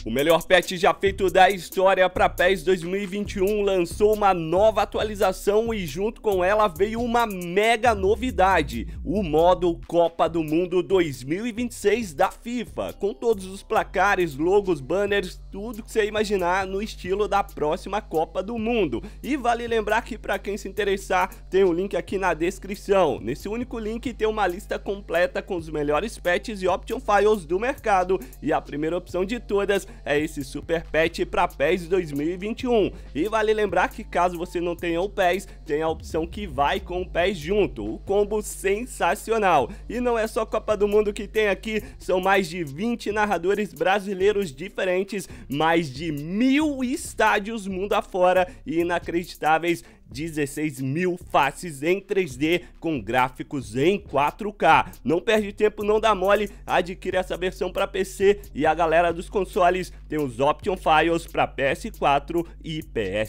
O melhor patch já feito da história para PES 2021 lançou uma nova atualização e junto com ela veio uma mega novidade, o modo Copa do Mundo 2026 da FIFA, com todos os placares, logos, banners, tudo que você imaginar no estilo da próxima Copa do Mundo. E vale lembrar que para quem se interessar, tem um link aqui na descrição. Nesse único link tem uma lista completa com os melhores patches e option files do mercado, e a primeira opção de todas é esse super patch para PES 2021. E vale lembrar que caso você não tenha o PES, tem a opção que vai com o PES junto, o combo sensacional. E não é só Copa do Mundo que tem aqui, são mais de 20 narradores brasileiros diferentes, mais de 1000 estádios mundo afora e inacreditáveis 16 mil faces em 3D com gráficos em 4K. Não perde tempo, não dá mole, adquire essa versão para PC e a galera dos consoles tem os option files para PS4 e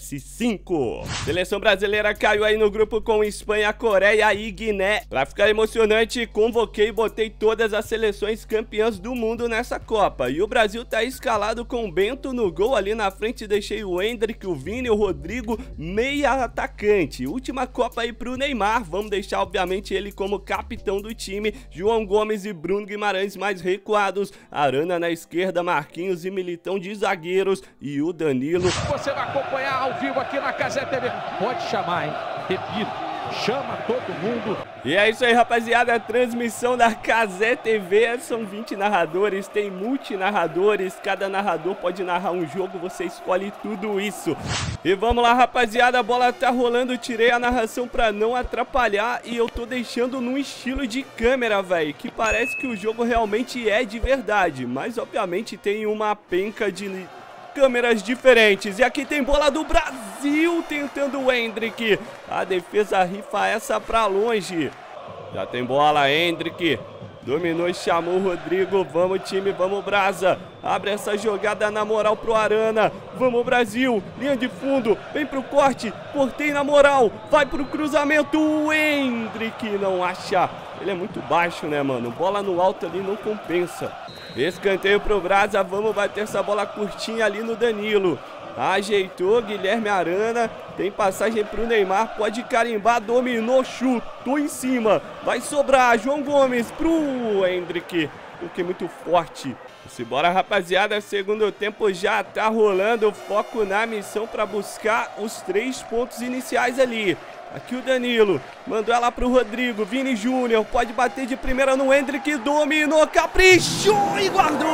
PS5. Seleção brasileira caiu aí no grupo com Espanha, Coreia e Guiné. Para ficar emocionante, convoquei e botei todas as seleções campeãs do mundo nessa Copa. E o Brasil tá escalado com o Bento no gol, ali na frente deixei o Endrick, o Vini, o Rodrigo, meia atacante. Última Copa aí pro Neymar, vamos deixar obviamente ele como capitão do time, João Gomes e Bruno Guimarães mais recuados, Arana na esquerda, Marquinhos e Militão de zagueiros e o Danilo. Você vai acompanhar ao vivo aqui na Cazé TV, pode chamar, hein? Repito, chama todo mundo. E é isso aí, rapaziada, a transmissão da Cazé TV, são 20 narradores, tem multinarradores, cada narrador pode narrar um jogo, você escolhe tudo isso. E vamos lá, rapaziada, a bola tá rolando, tirei a narração pra não atrapalhar e eu tô deixando num estilo de câmera, velho, que parece que o jogo realmente é de verdade, mas obviamente tem uma penca de câmeras diferentes. E aqui tem bola do Brasil tentando o Endrick. A defesa rifa essa pra longe. Já tem bola, Endrick. Dominou e chamou o Rodrigo. Vamos, time, vamos, Brasa. Abre essa jogada na moral pro Arana. Vamos, Brasil. Linha de fundo. Vem pro corte. Cortei na moral. Vai pro cruzamento. O Endrick não acha. Ele é muito baixo, né, mano? Bola no alto ali não compensa. Escanteio pro Brasa. Vamos bater essa bola curtinha ali no Danilo. Ajeitou, Guilherme Arana. Tem passagem pro Neymar. Pode carimbar. Dominou, chutou em cima. Vai sobrar. João Gomes pro Endrick. Porque muito forte. Simbora, rapaziada. Segundo tempo já tá rolando. Foco na missão para buscar os 3 pontos iniciais ali. Aqui o Danilo, mandou ela pro Rodrigo, Vini Júnior, pode bater de primeira no Endrick, dominou, caprichou e guardou!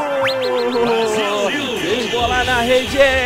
Tem bola na rede, é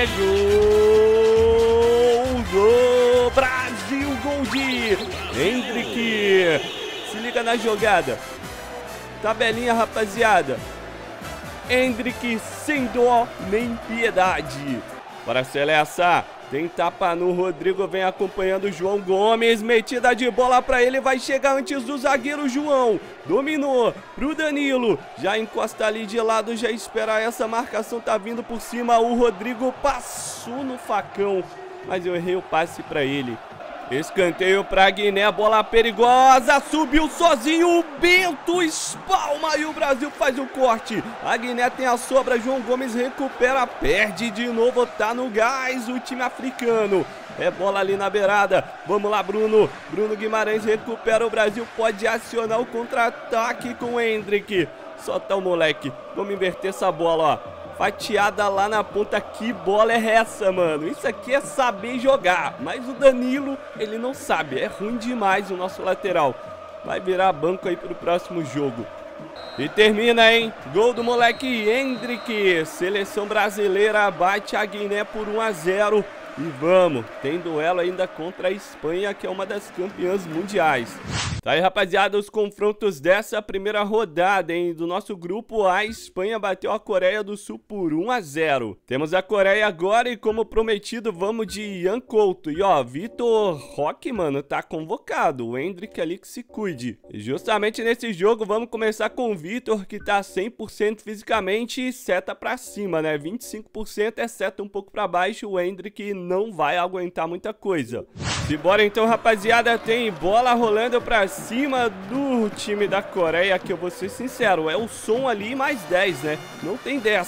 gol! Brasil, gol de Endrick! Se liga na jogada, tabelinha, rapaziada, Endrick sem dó nem piedade, bora Celessa! Tem tapa no Rodrigo, vem acompanhando o João Gomes, metida de bola pra ele, vai chegar antes do zagueiro João, dominou pro Danilo, já encosta ali de lado, já espera essa marcação, tá vindo por cima, o Rodrigo passou no facão, mas eu errei o passe pra ele. Escanteio pra Guiné, bola perigosa, subiu sozinho, o Bento espalma e o Brasil faz o corte. A Guiné tem a sobra, João Gomes recupera, perde de novo, tá no gás o time africano. É bola ali na beirada, vamos lá Bruno, Bruno Guimarães recupera, o Brasil pode acionar o contra-ataque com o Endrick. Só tá o moleque, vamos inverter essa bola, ó. Fatiada lá na ponta, que bola é essa, mano? Isso aqui é saber jogar, mas o Danilo, ele não sabe, é ruim demais o nosso lateral. Vai virar banco aí pro próximo jogo. E termina, hein? Gol do moleque Endrick. Seleção brasileira bate a Guiné por 1-0. E vamos, tem duelo ainda contra a Espanha, que é uma das campeãs mundiais. Tá aí, rapaziada, os confrontos dessa primeira rodada, hein? Do nosso grupo, a Espanha bateu a Coreia do Sul por 1-0. Temos a Coreia agora e, como prometido, vamos de Ian Couto. E, ó, Vitor Roque, mano, tá convocado. O Endrick ali que se cuide. E justamente nesse jogo, vamos começar com o Vitor, que tá 100% fisicamente e seta pra cima, né? 25% é seta um pouco pra baixo. O Endrick não vai aguentar muita coisa. Simbora então, rapaziada, tem bola rolando pra cima do time da Coreia, que eu vou ser sincero, é o som ali mais 10, né? Não tem dessa.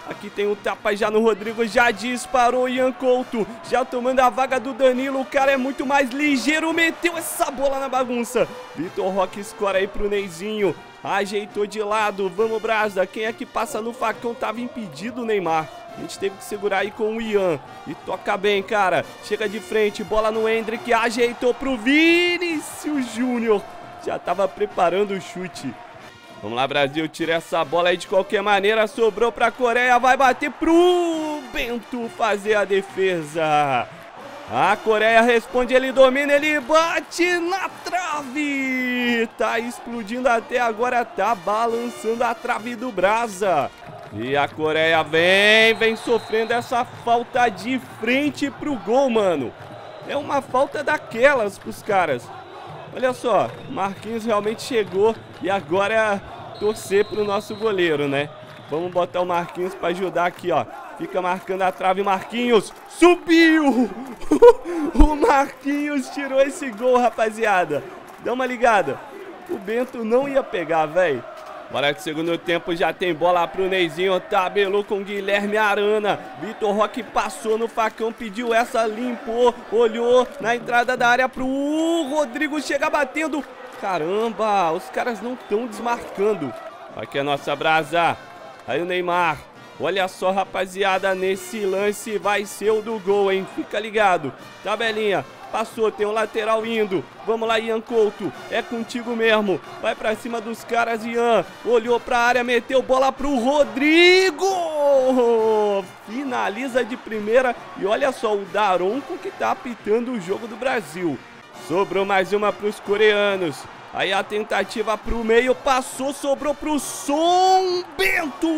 Aqui tem o tapa já no Rodrigo, já disparou o Ian Couto, já tomando a vaga do Danilo, o cara é muito mais ligeiro, meteu essa bola na bagunça. Vitor Roque escora aí pro Neizinho, ajeitou de lado, vamos Brasa, quem é que passa no facão? Tava impedido o Neymar. A gente teve que segurar aí com o Ian. E toca bem, cara. Chega de frente, bola no Hendrick, ajeitou pro Vinícius Júnior. Já tava preparando o chute. Vamos lá, Brasil, tira essa bola aí de qualquer maneira. Sobrou pra Coreia, vai bater pro Bento fazer a defesa. A Coreia responde, ele domina, ele bate na trave. Tá explodindo até agora, tá balançando a trave do Brasa. E a Coreia vem sofrendo essa falta de frente pro gol, mano. É uma falta daquelas pros caras. Olha só, Marquinhos realmente chegou e agora é torcer pro nosso goleiro, né? Vamos botar o Marquinhos pra ajudar aqui, ó. Fica marcando a trave, Marquinhos. Subiu! O Marquinhos tirou esse gol, rapaziada. Dá uma ligada. O Bento não ia pegar, velho. Bora que segundo tempo já tem bola pro Neizinho, tabelou com Guilherme Arana. Vitor Roque passou no facão, pediu essa, limpou, olhou na entrada da área pro Rodrigo, chega batendo. Caramba, os caras não estão desmarcando. Aqui é a nossa Brasa. Aí o Neymar. Olha só, rapaziada, nesse lance vai ser o do gol, hein? Fica ligado. Tabelinha. Passou, tem um lateral indo. Vamos lá, Ian Couto. É contigo mesmo. Vai pra cima dos caras, Ian. Olhou pra área, meteu bola pro Rodrigo. Finaliza de primeira. E olha só, o Daronco que tá apitando o jogo do Brasil. Sobrou mais uma pros coreanos. Aí a tentativa pro meio, passou, sobrou pro Som Bento.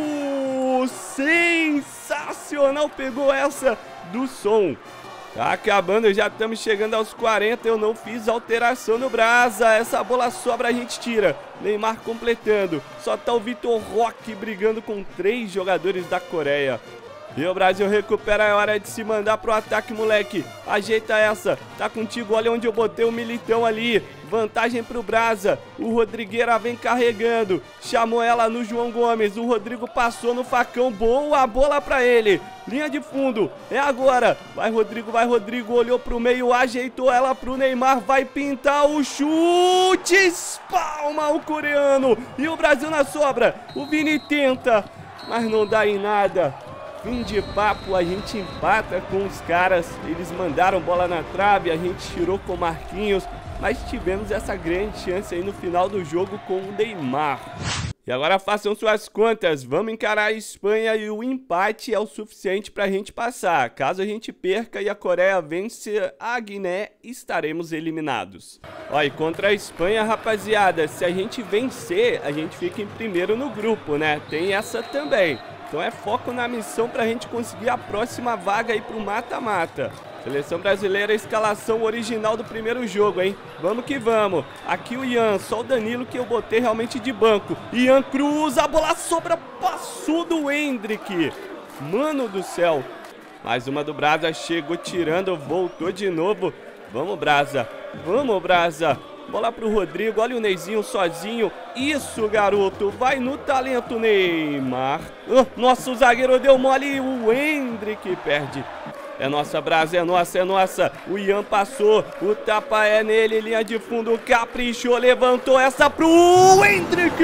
Sensacional, pegou essa do Som. Tá acabando, já estamos chegando aos 40, eu não fiz alteração no Brasa, essa bola sobra, a gente tira. Neymar completando, só tá o Vitor Roque brigando com 3 jogadores da Coreia. E o Brasil recupera, é hora de se mandar pro ataque, moleque. Ajeita essa, tá contigo, olha onde eu botei o Militão ali. Vantagem pro Brasa, o Rodrigueira vem carregando. Chamou ela no João Gomes, o Rodrigo passou no facão, boa bola pra ele. Linha de fundo, é agora. Vai Rodrigo, olhou pro meio, ajeitou ela pro Neymar. Vai pintar o chute, espalma o coreano. E o Brasil na sobra, o Vini tenta, mas não dá em nada. Fim de papo, a gente empata com os caras. Eles mandaram bola na trave, a gente tirou com o Marquinhos, mas tivemos essa grande chance aí no final do jogo com o Neymar. E agora façam suas contas, vamos encarar a Espanha e o empate é o suficiente para a gente passar. Caso a gente perca e a Coreia vence a Guiné, estaremos eliminados. Ó, e contra a Espanha, rapaziada, se a gente vencer, a gente fica em primeiro no grupo, né? Tem essa também. Então é foco na missão pra gente conseguir a próxima vaga aí pro mata-mata. Seleção brasileira, escalação original do primeiro jogo, hein? Vamos que vamos. Aqui o Ian, só o Danilo que eu botei realmente de banco. Ian cruza, a bola sobra, passou do Hendrick. Mano do céu. Mais uma do Brasa, chegou tirando, voltou de novo. Vamos, Brasa. Vamos, Brasa. Bola pro Rodrigo, olha o Neizinho sozinho. Isso, garoto, vai no talento, Neymar. Nossa, o zagueiro deu mole, o Hendrick perde. É nossa, Brasa, é nossa, é nossa. O Ian passou, o tapa é nele, linha de fundo, caprichou, levantou essa pro Hendrick.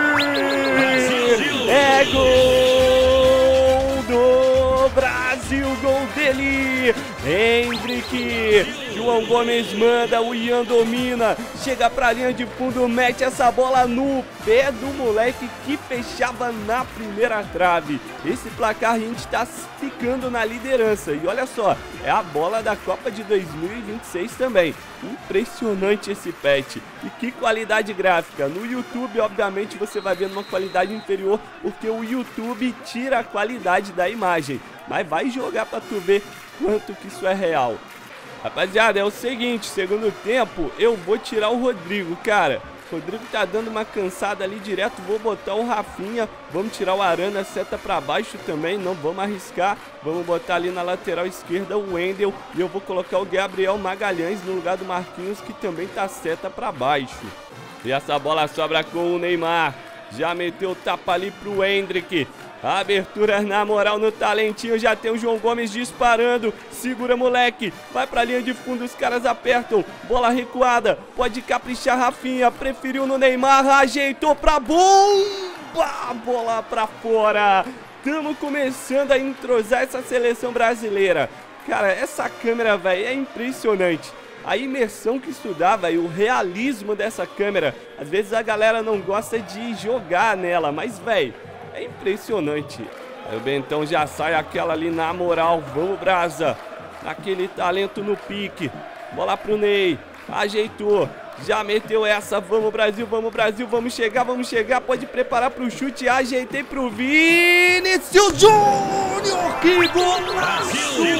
É gol do Brasil, gol dele. Hendrick. João Gomes manda, o Ian domina, chega pra linha de fundo, mete essa bola no pé do moleque que fechava na primeira trave. Esse placar a gente tá ficando na liderança. E olha só, é a bola da Copa de 2026 também. Impressionante esse patch. E que qualidade gráfica. No YouTube, obviamente, você vai ver numa qualidade inferior, porque o YouTube tira a qualidade da imagem. Mas vai jogar pra tu ver quanto que isso é real. Rapaziada, é o seguinte, segundo tempo, eu vou tirar o Rodrigo, cara. O Rodrigo tá dando uma cansada ali direto, vou botar o Rafinha. Vamos tirar o Arana, seta pra baixo também, não vamos arriscar. Vamos botar ali na lateral esquerda o Wendel. E eu vou colocar o Gabriel Magalhães no lugar do Marquinhos, que também tá seta pra baixo. E essa bola sobra com o Neymar. Já meteu o tapa ali pro Hendrick. Abertura na moral no talentinho, já tem o João Gomes disparando, segura moleque, vai pra linha de fundo, os caras apertam, bola recuada, pode caprichar Rafinha, preferiu no Neymar, ajeitou pra bomba, bola pra fora. Estamos começando a entrosar essa seleção brasileira. Cara, essa câmera, velho, é impressionante. A imersão que isso dá, velho, o realismo dessa câmera. Às vezes a galera não gosta de jogar nela, mas, velho, é impressionante. Aí o Bentão já sai aquela ali na moral. Vamos, Brasa. Naquele talento no pique. Bola pro Ney. Ajeitou. Já meteu essa. Vamos, Brasil, vamos, Brasil. Vamos chegar, vamos chegar. Pode preparar pro chute. Ajeitei pro Vinícius Júnior. Que golaço!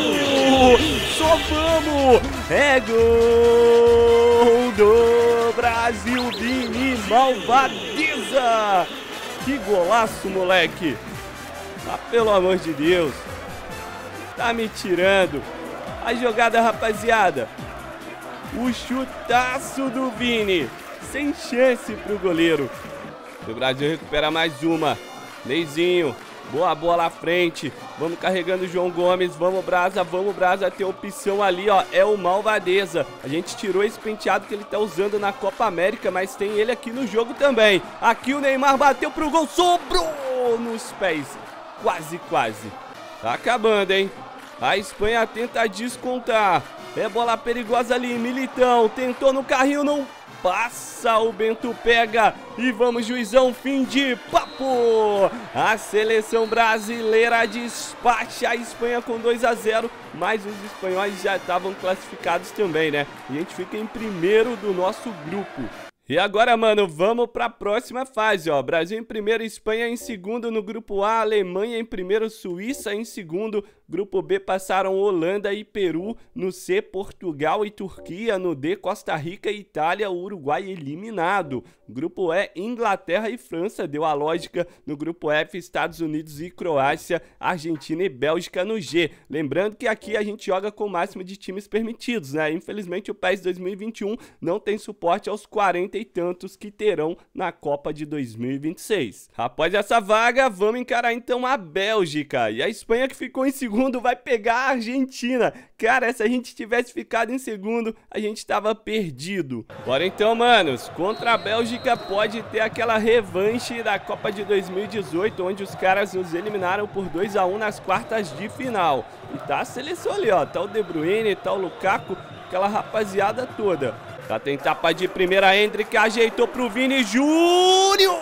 Só vamos. É gol do Brasil. Vini Malvadeza. Que golaço, moleque. Ah, pelo amor de Deus. Tá me tirando. A jogada, rapaziada. O chutaço do Vini. Sem chance pro goleiro. O Brasil recupera mais uma. Neizinho. Boa bola à frente. Vamos carregando o João Gomes. Vamos, Brasa. Vamos, Brasa. Tem opção ali, ó. É o Malvadeza. A gente tirou esse penteado que ele tá usando na Copa América, mas tem ele aqui no jogo também. Aqui o Neymar bateu pro gol. Sobrou nos pés. Quase, quase. Tá acabando, hein? A Espanha tenta descontar. É bola perigosa ali. Militão. Tentou no carrinho. Não passa. O Bento pega. E vamos, juizão. Fim de papo. A seleção brasileira despacha a Espanha com 2-0. Mas os espanhóis já estavam classificados também, né? E a gente fica em primeiro do nosso grupo. E agora, mano, vamos para a próxima fase, ó. Brasil em primeiro, Espanha em segundo no grupo A, Alemanha em primeiro, Suíça em segundo. Grupo B passaram Holanda e Peru. No C, Portugal e Turquia. No D, Costa Rica e Itália. Uruguai eliminado. Grupo E, Inglaterra e França. Deu a lógica. No grupo F, Estados Unidos e Croácia. Argentina e Bélgica no G. Lembrando que aqui a gente joga com o máximo de times permitidos, né? Infelizmente o PES 2021 não tem suporte aos 40 e tantos que terão na Copa de 2026. Após essa vaga, vamos encarar então a Bélgica. E a Espanha, que ficou em segundo, vai pegar a Argentina. Cara, se a gente tivesse ficado em segundo, a gente tava perdido. Bora então, manos. Contra a Bélgica pode ter aquela revanche da Copa de 2018, onde os caras nos eliminaram por 2-1 nas quartas de final. E tá a seleção ali, ó. Tá o De Bruyne, tá o Lukaku, aquela rapaziada toda. Pra tentar de primeira, Endrick ajeitou pro Vini Júnior.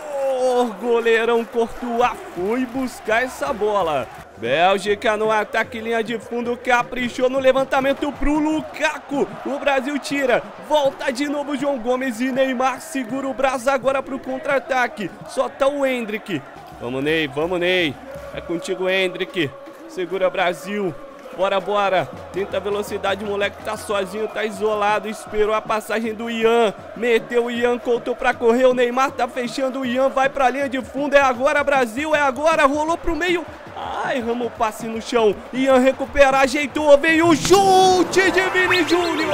Goleirão Courtois foi buscar essa bola. Bélgica no ataque, linha de fundo, caprichou no levantamento pro Lukaku. O Brasil tira, volta de novo João Gomes e Neymar segura o braço agora pro contra-ataque. Só tá o Endrick. Vamos, Ney, vamos, Ney. É contigo, Endrick. Segura, Brasil. Bora, bora. Tenta a velocidade, o moleque tá sozinho, tá isolado. Esperou a passagem do Ian. Meteu o Ian, contou pra correr. O Neymar tá fechando, o Ian vai pra linha de fundo. É agora, Brasil, é agora. Rolou pro meio. Ai, erramos o passe no chão. Ian recupera, ajeitou. Veio o chute de Vini Júnior.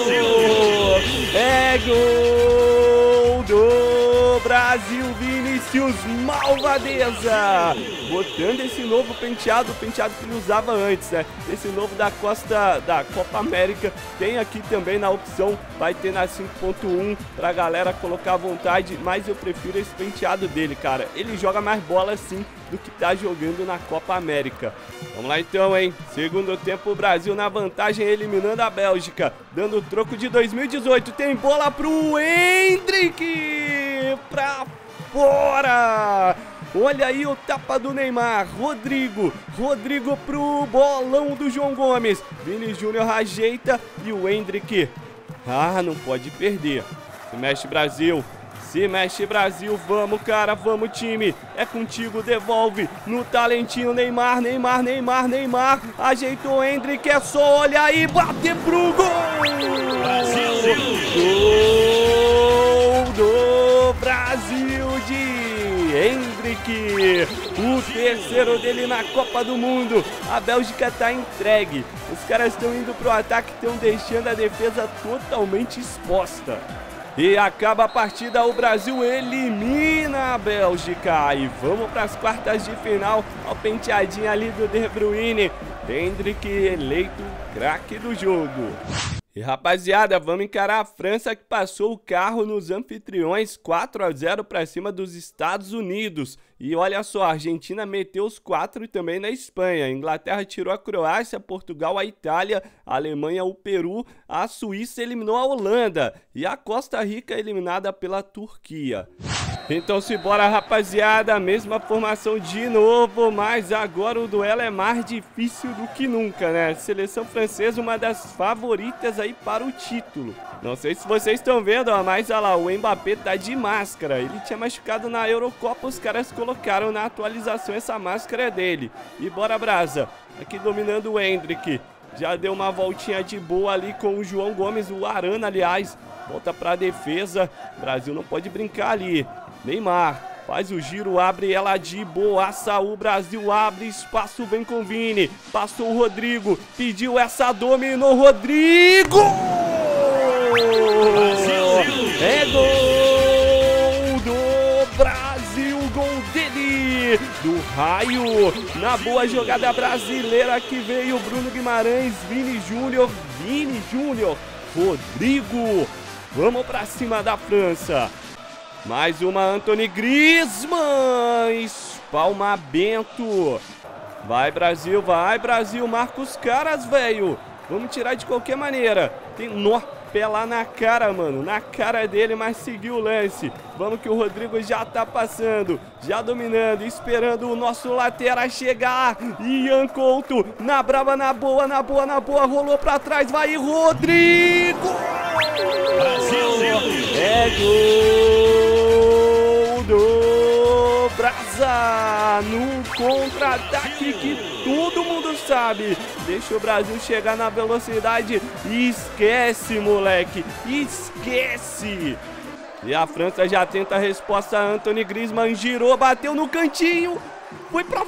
É gol do Brasil, Vinícius Malvadeza. Botando esse novo penteado, o penteado que ele usava antes, né? Esse novo da Copa América. Tem aqui também na opção, vai ter na 5.1 pra galera colocar à vontade. Mas eu prefiro esse penteado dele, cara. Ele joga mais bola assim do que tá jogando na Copa América. Vamos lá então, hein? Segundo tempo, o Brasil na vantagem, eliminando a Bélgica. Dando o troco de 2018. Tem bola pro Endrick! Pra fora! Olha aí o tapa do Neymar. Rodrigo pro bolão do João Gomes. Vini Júnior ajeita e o Endrick. Ah, não pode perder. Se mexe, Brasil. Se mexe, Brasil. Vamos, cara. Vamos, time. É contigo. Devolve no talentinho. Neymar. Ajeitou o Endrick. É só olhar aí. Bater pro gol. Gol do Brasil de Endrick. O terceiro dele na Copa do Mundo. A Bélgica tá entregue. Os caras estão indo pro ataque, estão deixando a defesa totalmente exposta. E acaba a partida, o Brasil elimina a Bélgica. E vamos para as quartas de final. Ó, o penteadinho ali do De Bruyne. Endrick eleito craque do jogo. E rapaziada, vamos encarar a França, que passou o carro nos anfitriões 4-0 para cima dos Estados Unidos. E olha só, a Argentina meteu os 4 também na Espanha. A Inglaterra tirou a Croácia, Portugal a Itália, a Alemanha o Peru, a Suíça eliminou a Holanda e a Costa Rica eliminada pela Turquia. Então simbora, rapaziada, mesma formação de novo, mas agora o duelo é mais difícil do que nunca, né? Seleção francesa, uma das favoritas aí para o título. Não sei se vocês estão vendo, ó, mas olha lá, o Mbappé tá de máscara. Ele tinha machucado na Eurocopa, os caras colocaram na atualização essa máscara dele. E bora, brasa, aqui dominando o Endrick. Já deu uma voltinha de boa ali com o João Gomes, o Arana, aliás. Volta pra defesa, Brasil não pode brincar ali. Neymar faz o giro, abre ela de boaça, o Brasil abre espaço, vem com Vini, passou o Rodrigo, pediu essa, dominou Rodrigo! É gol do Brasil, gol dele, do Raio, na boa jogada brasileira que veio Bruno Guimarães, Vini Júnior, Rodrigo, vamos pra cima da França. Mais uma, Anthony Griezmann, espalma Bento. Vai Brasil, marca os caras, velho. Vamos tirar de qualquer maneira. Tem nó, pé lá na cara, mano, na cara dele, mas seguiu o lance. Vamos que o Rodrigo já tá passando, já dominando, esperando o nosso lateral chegar. Ian Couto, na brava, na boa, rolou pra trás, vai Rodrigo! É gol do Brasa no contra-ataque que todo mundo sabe. Deixa o Brasil chegar na velocidade e esquece, moleque, esquece. E a França já tenta a resposta. Anthony Griezmann girou, bateu no cantinho, foi pra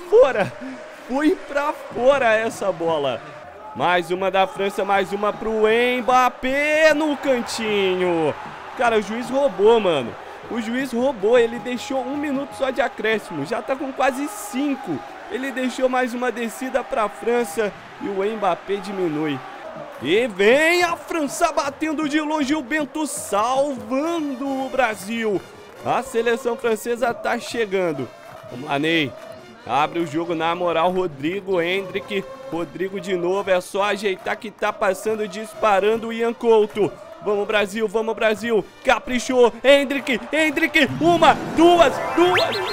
fora essa bola. Mais uma da França, mais uma pro Mbappé no cantinho. Cara, o juiz roubou, mano. O juiz roubou, ele deixou 1 minuto só de acréscimo, já tá com quase 5. Ele deixou mais uma descida pra França e o Mbappé diminui. E vem a França batendo de longe, o Bento salvando o Brasil. A seleção francesa tá chegando. Vamos lá, Ney. Abre o jogo na moral, Rodrigo, Endrick. Rodrigo de novo, é só ajeitar que tá passando, disparando o Ian Couto. Vamos Brasil, caprichou, Endrick, uma, duas, gol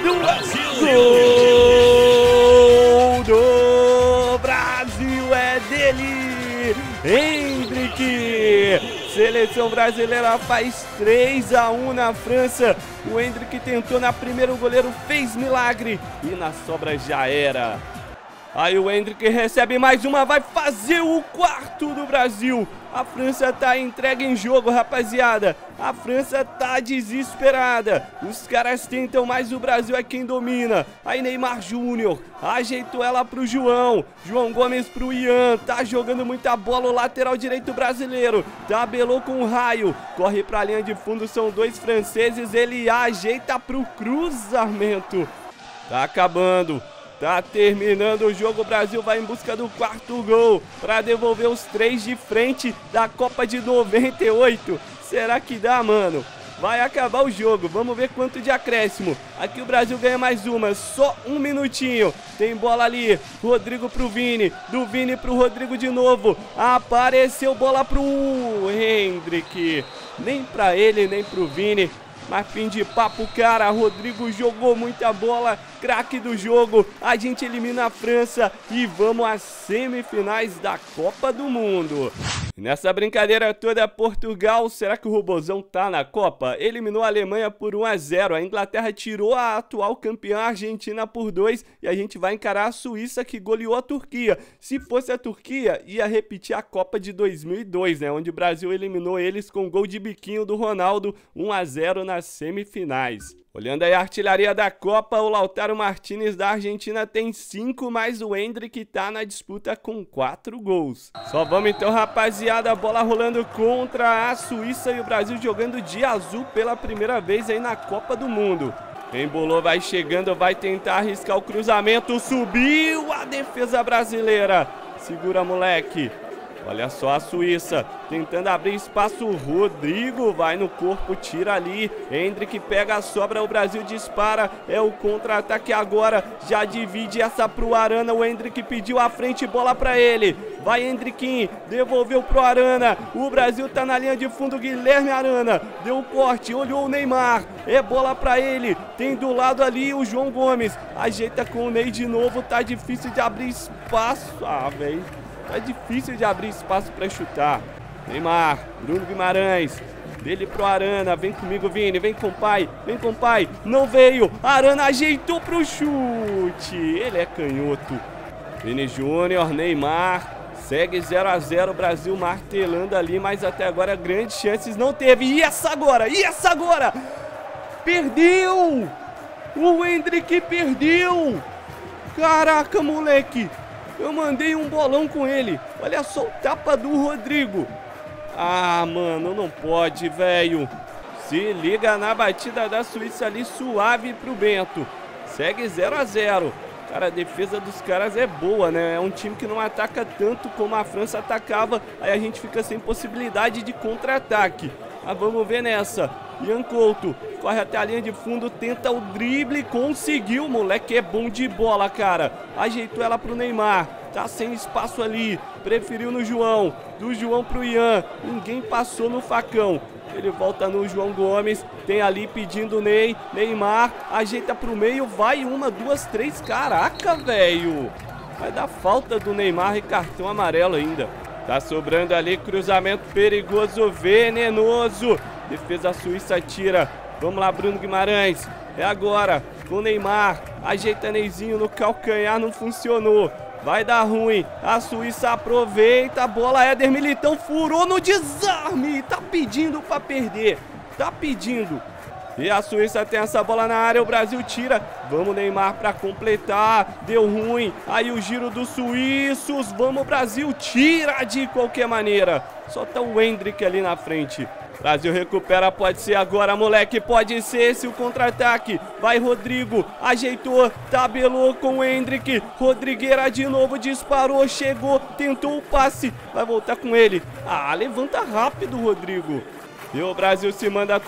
do Brasil, é dele, Endrick, seleção brasileira faz 3-1 na França, o Endrick tentou na primeira, o goleiro fez milagre e na sobra já era. Aí o Endrick recebe mais uma, vai fazer o 4º do Brasil. A França tá entregue em jogo, rapaziada. A França tá desesperada. Os caras tentam, mas o Brasil é quem domina. Aí Neymar Júnior ajeitou ela pro João. João Gomes pro Ian. Tá jogando muita bola o lateral direito brasileiro. Tabelou com o Raio. Corre pra linha de fundo, são 2 franceses. Ele ajeita pro cruzamento. Tá acabando. Tá terminando o jogo, o Brasil vai em busca do 4º gol para devolver os 3 de frente da Copa de 98. Será que dá, mano? Vai acabar o jogo, vamos ver quanto de acréscimo. Aqui o Brasil ganha mais uma, só 1 minutinho. Tem bola ali, Rodrigo pro Vini, do Vini pro Rodrigo de novo. Apareceu bola pro Endrick. Nem pra ele, nem pro Vini. Mas fim de papo, cara, Rodrigo jogou muita bola, craque do jogo, a gente elimina a França e vamos às semifinais da Copa do Mundo. Nessa brincadeira toda, Portugal, será que o Robozão tá na Copa? Eliminou a Alemanha por 1-0, a Inglaterra tirou a atual campeã Argentina por 2 e a gente vai encarar a Suíça que goleou a Turquia. Se fosse a Turquia, ia repetir a Copa de 2002, né, onde o Brasil eliminou eles com gol de biquinho do Ronaldo, 1-0 nas semifinais. Olhando aí a artilharia da Copa, o Lautaro Martínez da Argentina tem 5, mas o Endrick tá na disputa com 4 gols. Só vamos então, rapaziada, a bola rolando contra a Suíça e o Brasil jogando de azul pela primeira vez aí na Copa do Mundo. Embolou, vai chegando, vai tentar arriscar o cruzamento, subiu a defesa brasileira. Segura, moleque. Olha só a Suíça tentando abrir espaço. Rodrigo vai no corpo, tira ali. Endrick pega a sobra, o Brasil dispara. É o contra-ataque agora. Já divide essa pro Arana. O Endrick pediu a frente, bola pra ele. Vai Endrick, devolveu pro Arana. O Brasil tá na linha de fundo. Guilherme Arana deu o corte, olhou o Neymar. É bola pra ele. Tem do lado ali o João Gomes. Ajeita com o Ney de novo. Tá difícil de abrir espaço. Ah, velho. Tá difícil de abrir espaço para chutar. Neymar, Bruno Guimarães, dele pro Arana. Vem comigo, Vini, vem com o pai, vem com o pai. Não veio, Arana ajeitou pro chute. Ele é canhoto. Vini Júnior, Neymar. Segue 0 a 0, Brasil martelando ali, mas até agora grandes chances não teve. E essa agora? E essa agora? Perdeu! O Endrick perdeu! Caraca, moleque! Eu mandei um bolão com ele. Olha só o tapa do Rodrigo. Ah, mano, não pode, velho. Se liga na batida da Suíça ali, suave pro Bento. Segue 0 a 0. Cara, a defesa dos caras é boa, né? É um time que não ataca tanto como a França atacava. Aí a gente fica sem possibilidade de contra-ataque. Mas vamos ver nessa. Ian Couto corre até a linha de fundo, tenta o drible, conseguiu, moleque é bom de bola, cara. Ajeitou ela pro Neymar, tá sem espaço ali, preferiu no João, do João pro Ian, ninguém passou no facão. Ele volta no João Gomes, tem ali pedindo o Ney, Neymar, ajeita pro meio, vai 1, 2, 3, caraca, velho. Vai dar falta do Neymar e cartão amarelo ainda. Tá sobrando ali, cruzamento perigoso, venenoso. Defesa suíça tira. Vamos lá, Bruno Guimarães. É agora, com o Neymar. Ajeita Neyzinho no calcanhar, não funcionou. Vai dar ruim. A Suíça aproveita. A bola, Éder Militão furou no desarme. Tá pedindo pra perder. Tá pedindo. E a Suíça tem essa bola na área, o Brasil tira. Vamos, Neymar, para completar. Deu ruim. Aí o giro dos suíços. Vamos, Brasil, tira de qualquer maneira. Só tá o Endrick ali na frente. Brasil recupera, pode ser agora, moleque. Pode ser esse o contra-ataque. Vai, Rodrigo. Ajeitou, tabelou com o Endrick. Rodrigueira de novo, disparou, chegou, tentou o passe. Vai voltar com ele. Ah, levanta rápido, Rodrigo. E o Brasil se manda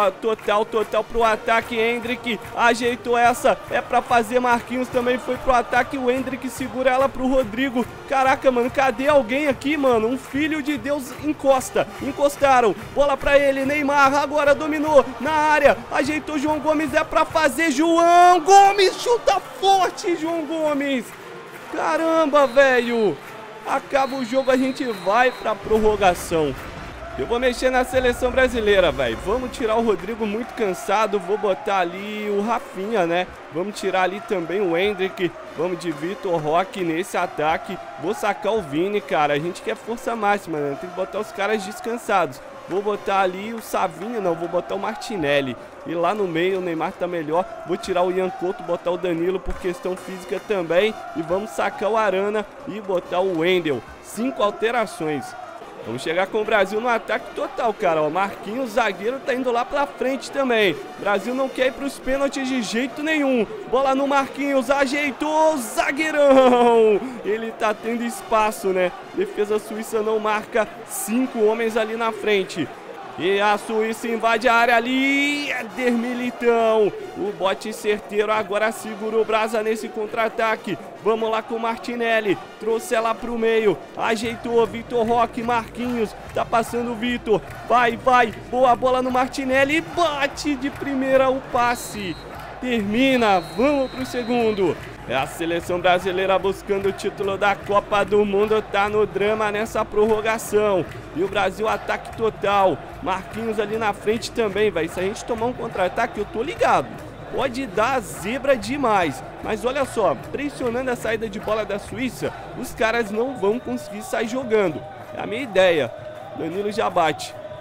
total pro ataque. Endrick ajeitou essa. É pra fazer, Marquinhos também foi pro ataque. O Endrick segura ela pro Rodrigo. Caraca, mano, cadê alguém aqui, mano? Um filho de Deus encosta. Encostaram. Bola pra ele, Neymar agora dominou na área. Ajeitou João Gomes, é pra fazer. João Gomes chuta forte, João Gomes. Caramba, velho. Acaba o jogo, a gente vai pra prorrogação. Eu vou mexer na seleção brasileira, velho. Vamos tirar o Rodrigo muito cansado. Vou botar ali o Rafinha, né? Vamos tirar ali também o Endrick. Vamos de Vitor Roque nesse ataque. Vou sacar o Vini, cara. A gente quer força máxima, né? Tem que botar os caras descansados. Vou botar ali o Savinho, não. Vou botar o Martinelli. E lá no meio o Neymar tá melhor. Vou tirar o Ian Couto, botar o Danilo por questão física também. E vamos sacar o Arana e botar o Wendel. 5 alterações. Vamos chegar com o Brasil no ataque total, cara. O Marquinhos, zagueiro, tá indo lá pra frente também. Brasil não quer ir pros pênaltis de jeito nenhum. Bola no Marquinhos, ajeitou, zagueirão. Ele tá tendo espaço, né? Defesa suíça não marca. 5 homens ali na frente. E a Suíça invade a área ali. Éder Militão. O bote certeiro agora segura o Brasa nesse contra-ataque. Vamos lá com o Martinelli. Trouxe ela pro meio. Ajeitou. Vitor Roque, Marquinhos. Tá passando o Vitor. Vai, vai. Boa bola no Martinelli. Bate de primeira o passe. Termina. Vamos pro segundo. É a seleção brasileira buscando o título da Copa do Mundo. Tá no drama nessa prorrogação. E o Brasil ataque total. Marquinhos ali na frente também, velho. Se a gente tomar um contra-ataque, eu tô ligado. Pode dar zebra demais. Mas olha só, pressionando a saída de bola da Suíça, os caras não vão conseguir sair jogando. É a minha ideia. Danilo já bate.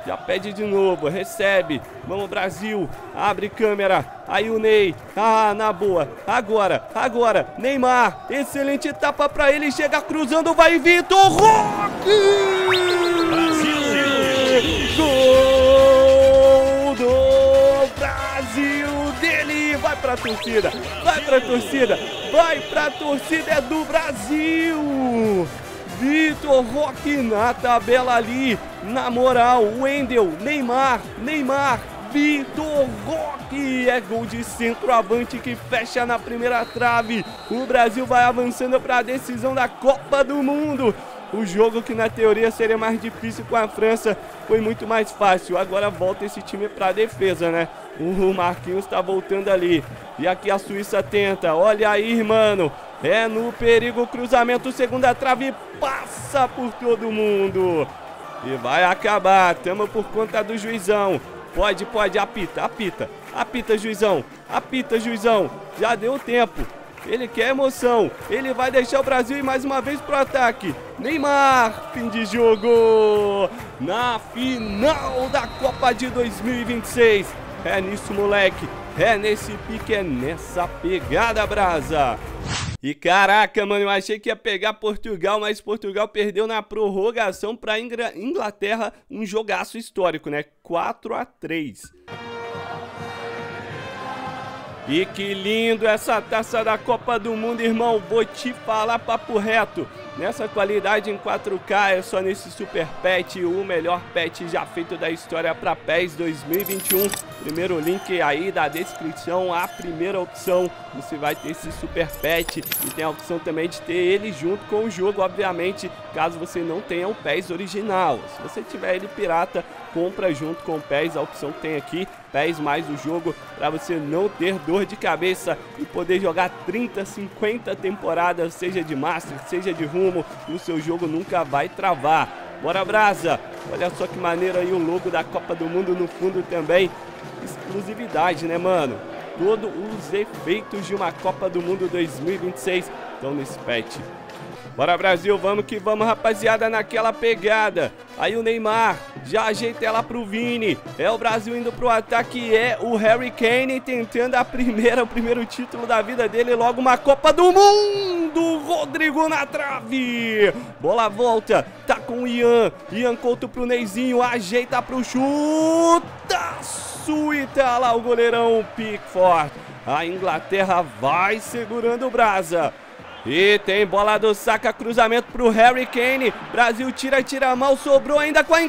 Já pede de novo, recebe. Vamos, Brasil. Abre câmera. Aí o Ney. Ah, na boa. Agora. Neymar. Excelente tapa pra ele. Chega cruzando. Vai Vitor Roque. Gol do Brasil dele. Vai pra torcida. É do Brasil. Vitor Roque na tabela ali, na moral, Wendel, Neymar, Vitor Roque, é gol de centroavante que fecha na primeira trave. O Brasil vai avançando para a decisão da Copa do Mundo. O jogo que na teoria seria mais difícil com a França foi muito mais fácil. Agora volta esse time para a defesa, né? O Marquinhos está voltando ali. E aqui a Suíça tenta. Olha aí, mano. É no perigo, cruzamento, segunda trave, passa por todo mundo. E vai acabar, tamo por conta do juizão. Pode, apita, juizão. Já deu tempo. Ele quer emoção, ele vai deixar o Brasil ir mais uma vez pro ataque. Neymar, fim de jogo. Na final da Copa de 2026. É nisso, moleque. É nesse pique, é nessa pegada, brasa. E caraca, mano, eu achei que ia pegar Portugal, mas Portugal perdeu na prorrogação pra Inglaterra, um jogaço histórico, né? 4-3. E que lindo essa taça da Copa do Mundo, irmão. Vou te falar papo reto. Nessa qualidade em 4K é só nesse Super Pet, o melhor pet já feito da história para PES 2021. Primeiro link aí da descrição, a primeira opção, você vai ter esse Super Pet e tem a opção também de ter ele junto com o jogo, obviamente, caso você não tenha o PES original. Se você tiver ele pirata, compra junto com o PES, a opção que tem aqui, PES mais o jogo, para você não ter dor de cabeça e poder jogar 30, 50 temporadas, seja de Master, seja de Rumo, e o seu jogo nunca vai travar. Bora, brasa! Olha só que maneiro aí o logo da Copa do Mundo no fundo também. Exclusividade, né, mano? Todos os efeitos de uma Copa do Mundo 2026 estão nesse pet. Bora, Brasil, vamos que vamos, rapaziada, naquela pegada. Aí o Neymar já ajeita ela pro Vini. É o Brasil indo pro ataque, é o Harry Kane tentando o primeiro título da vida dele, logo uma Copa do Mundo. Rodrigo na trave. Bola volta, tá com o Ian Couto pro Neizinho, ajeita pro chutaço e tá lá o goleirão Pickford. A Inglaterra vai segurando o brasa. E tem bola do Saka, cruzamento pro Harry Kane. Brasil tira mal, sobrou ainda com a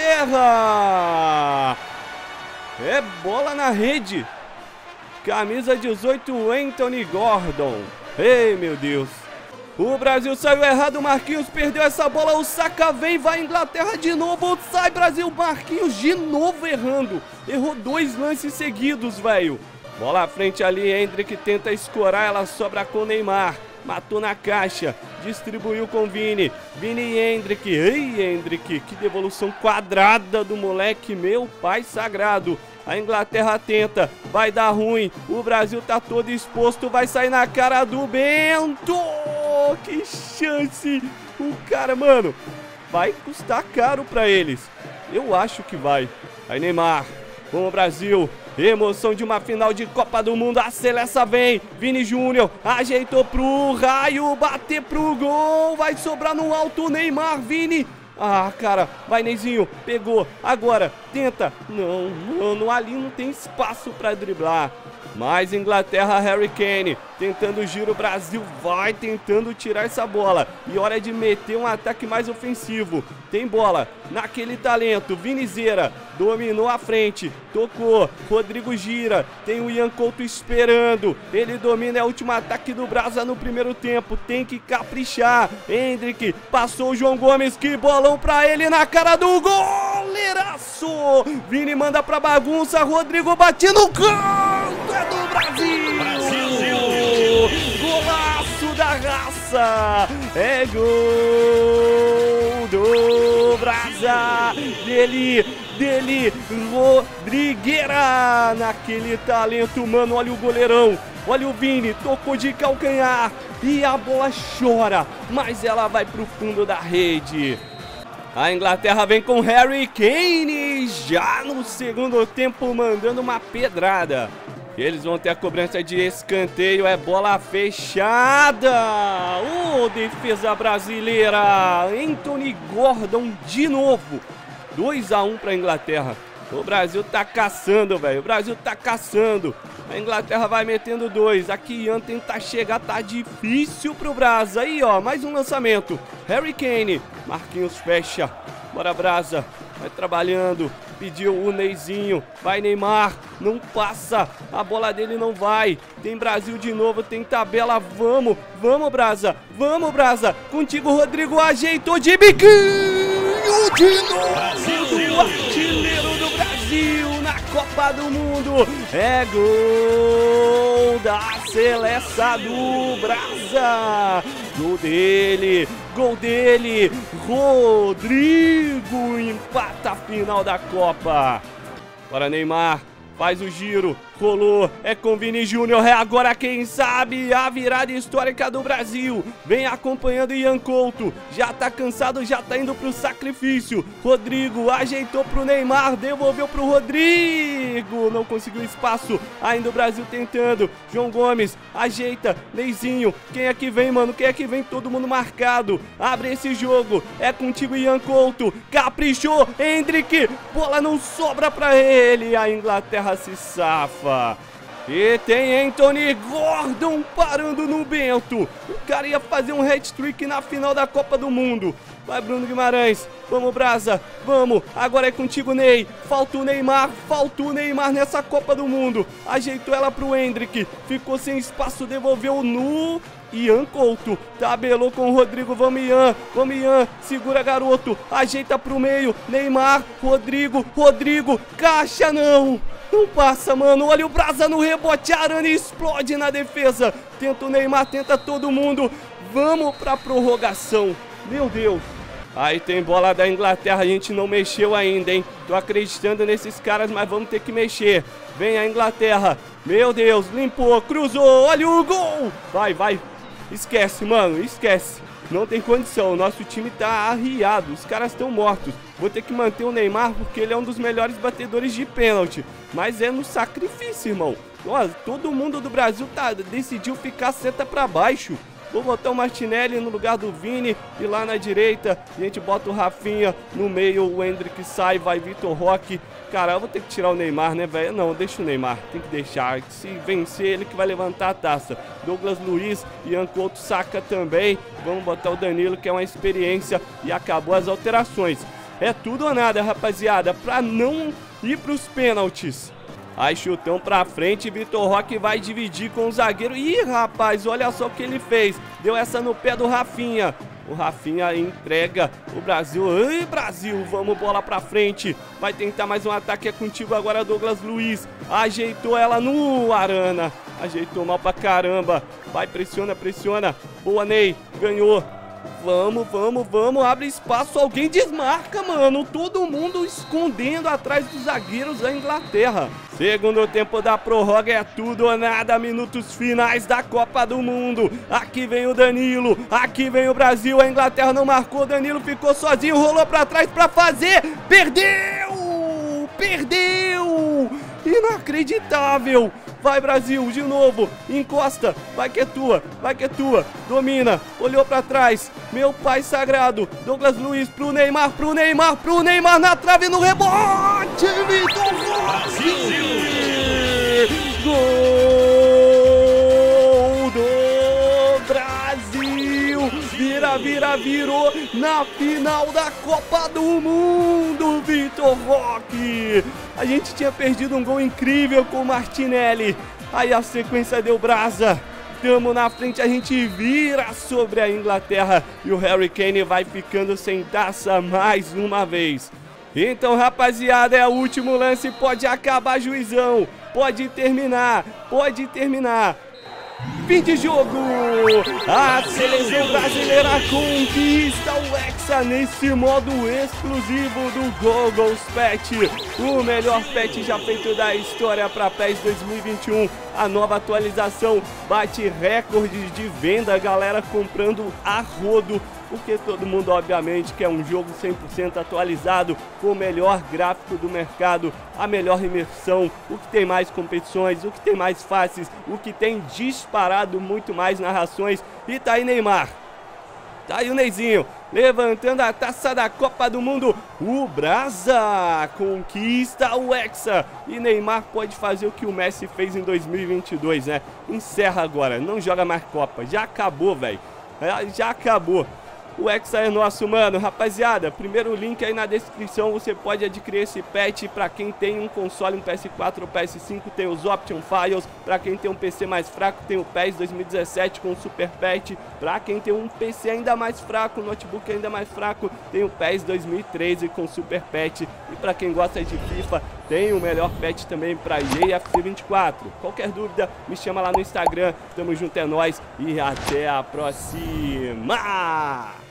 Inglaterra. É bola na rede. Camisa 18, Anthony Gordon. Ei, meu Deus. O Brasil saiu errado, o Marquinhos perdeu essa bola. O Saka vem, vai Inglaterra de novo. Sai Brasil, Marquinhos de novo errando. Errou 2 lances seguidos, velho. Bola à frente ali, Hendrick tenta escorar, ela sobra com o Neymar. Matou na caixa, distribuiu com Vini e Hendrick. Ei, Hendrick, que devolução quadrada do moleque, meu pai sagrado. A Inglaterra tenta, vai dar ruim. O Brasil tá todo exposto, vai sair na cara do Bento. Que chance. O cara, mano, vai custar caro pra eles. Eu acho que vai. Aí Neymar, vamos Brasil. Emoção de uma final de Copa do Mundo, a seleção vem, Vini Júnior, ajeitou pro raio, bater pro gol, vai sobrar no alto, Neymar, Vini, ah, cara, vai Neizinho, pegou, agora, tenta, não, ali não tem espaço pra driblar, mais Inglaterra, Harry Kane, tentando o giro, Brasil vai tentando tirar essa bola, e hora de meter um ataque mais ofensivo, tem bola, naquele talento, Vinizeira, dominou a frente, tocou, Rodrigo gira, tem o Ian Couto esperando, ele domina, é o último ataque do Brasa no primeiro tempo, tem que caprichar, Hendrick, passou o João Gomes, que bolão pra ele na cara do goleiraço, Vini manda pra bagunça, Rodrigo bate no canto, é do Brasil, golaço da raça, é gol do Brasa, dele, Rodrigueira, naquele talento, mano, olha o goleirão, olha o Vini, tocou de calcanhar, e a bola chora, mas ela vai pro fundo da rede. A Inglaterra vem com Harry Kane já no segundo tempo, mandando uma pedrada. Eles vão ter a cobrança de escanteio, é bola fechada. Defesa brasileira. Anthony Gordon de novo. 2-1 para a Inglaterra. O Brasil tá caçando, velho. O Brasil tá caçando. A Inglaterra vai metendo 2. Aqui Ian tenta chegar, tá difícil pro Brasa. Aí, ó, mais um lançamento. Harry Kane. Marquinhos fecha. Bora, Brasa. Vai trabalhando. Pediu o Neyzinho. Vai, Neymar. Não passa. A bola dele não vai. Tem Brasil de novo. Tem tabela. Vamos. Vamos, Brasa. Vamos, Brasa. Contigo, Rodrigo. Ajeitou de biquinho. De novo. O artilheiro do Brasil na Copa do Mundo. É gol da seleção do Brasa. Gol dele. Gol dele. Rodrigo empata a final da Copa. Bora, Neymar. Faz o giro, rolou, é com Vini Júnior, é agora quem sabe a virada histórica do Brasil. Vem acompanhando Ian Couto, já tá cansado, já tá indo pro sacrifício. Rodrigo ajeitou pro Neymar, devolveu pro Rodrigo, não conseguiu espaço, ainda o Brasil tentando. João Gomes, ajeita, Neyzinho, quem é que vem, mano? Quem é que vem? Todo mundo marcado, abre esse jogo, é contigo Ian Couto, caprichou, Hendrick, bola não sobra pra ele, a Inglaterra se safa. E tem Anthony Gordon parando no Bento. O cara ia fazer um hat-trick na final da Copa do Mundo. Vai, Bruno Guimarães. Vamos, Brasa. Vamos. Agora é contigo, Ney. Falta o Neymar. Falta o Neymar nessa Copa do Mundo. Ajeitou ela pro Hendrick. Ficou sem espaço. Devolveu no Ian Couto. Tabelou com o Rodrigo. Vamos, Ian. Vamos, Ian. Segura, garoto. Ajeita pro meio. Neymar. Rodrigo. Rodrigo. Caixa, não. Não passa, mano. Olha o Brasa no rebote. Arana explode na defesa. Tenta o Neymar. Tenta todo mundo. Vamos pra prorrogação. Meu Deus. Aí tem bola da Inglaterra. A gente não mexeu ainda, hein? Tô acreditando nesses caras, mas vamos ter que mexer. Vem a Inglaterra. Meu Deus. Limpou. Cruzou. Olha o gol. Vai, vai. Esquece, mano. Esquece. Não tem condição, o nosso time tá arriado, os caras estão mortos. Vou ter que manter o Neymar porque ele é um dos melhores batedores de pênalti. Mas é no sacrifício, irmão. Nossa, todo mundo do Brasil decidiu ficar seta pra baixo. Vou botar o Martinelli no lugar do Vini e lá na direita a gente bota o Rafinha no meio, o Hendrick sai, vai Vitor Roque. Cara, eu vou ter que tirar o Neymar, né, velho? Não, deixa o Neymar, tem que deixar. Se vencer, ele que vai levantar a taça. Douglas Luiz, Ian Couto saca também. Vamos botar o Danilo, que é uma experiência. E acabou as alterações. É tudo ou nada, rapaziada, pra não ir pros pênaltis. Aí chutão pra frente, Vitor Roque vai dividir com o zagueiro. Ih, rapaz, olha só o que ele fez. Deu essa no pé do Rafinha. O Rafinha entrega o Brasil. Ai, Brasil, vamos bola pra frente. Vai tentar mais um ataque, é contigo agora, Douglas Luiz. Ajeitou ela no Arana. Ajeitou mal pra caramba. Vai, pressiona, pressiona. Boa, Ney, ganhou. Vamos, vamos, vamos, abre espaço, alguém desmarca, mano. Todo mundo escondendo atrás dos zagueiros da Inglaterra. Segundo tempo da prorroga, é tudo ou nada, minutos finais da Copa do Mundo. Aqui vem o Danilo, aqui vem o Brasil, a Inglaterra não marcou, Danilo ficou sozinho, rolou pra trás pra fazer, perdeu! Perdeu! Inacreditável! Vai, Brasil, de novo, encosta, vai que é tua, domina, olhou pra trás, meu pai sagrado, Douglas Luiz pro Neymar, na trave, no rebote, Vitor Roque! Gol do Brasil! Virou na final da Copa do Mundo, Vitor Roque! A gente tinha perdido um gol incrível com o Martinelli. Aí a sequência deu Brasa. Tamo na frente, a gente vira sobre a Inglaterra. E o Harry Kane vai ficando sem taça mais uma vez. Então, rapaziada, é o último lance. Pode acabar, juizão. Pode terminar. Fim de jogo! A seleção brasileira conquista o Hexa nesse modo exclusivo do Google's Pet. O melhor pet já feito da história para PES 2021. A nova atualização bate recordes de venda, galera comprando a rodo, porque todo mundo obviamente quer um jogo 100% atualizado, com o melhor gráfico do mercado, a melhor imersão, o que tem mais competições, o que tem mais faces, o que tem disparado muito mais narrações. E tá aí Neymar, tá aí o Neyzinho, levantando a taça da Copa do Mundo. O Brasa conquista o Hexa. E Neymar pode fazer o que o Messi fez em 2022, né? Encerra agora, não joga mais Copa. Já acabou, velho. Já acabou. O Hexa é nosso, mano. Rapaziada, primeiro link aí na descrição. Você pode adquirir esse patch. Pra quem tem um console, um PS4 ou PS5, tem os Option Files. Pra quem tem um PC mais fraco, tem o PES 2017 com o Super Patch. Pra quem tem um PC ainda mais fraco, um notebook ainda mais fraco, tem o PES 2013 com Super Patch. E pra quem gosta de FIFA, tem o melhor patch também pra EA FC24. Qualquer dúvida, me chama lá no Instagram. Tamo junto, é nóis. E até a próxima!